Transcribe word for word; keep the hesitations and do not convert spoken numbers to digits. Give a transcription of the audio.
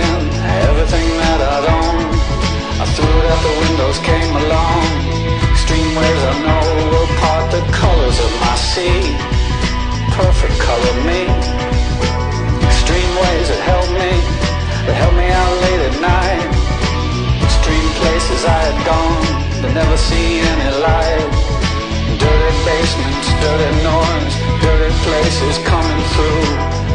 again. Everything that I'd owned, I threw it out the windows, came along. Extreme waves I know will part the colors of my sea. Perfect color me. Extreme waves that held me, that held me out late at night. Extreme places I had gone, but never seen any light. Dirty basements, dirty noise, dirty places coming through.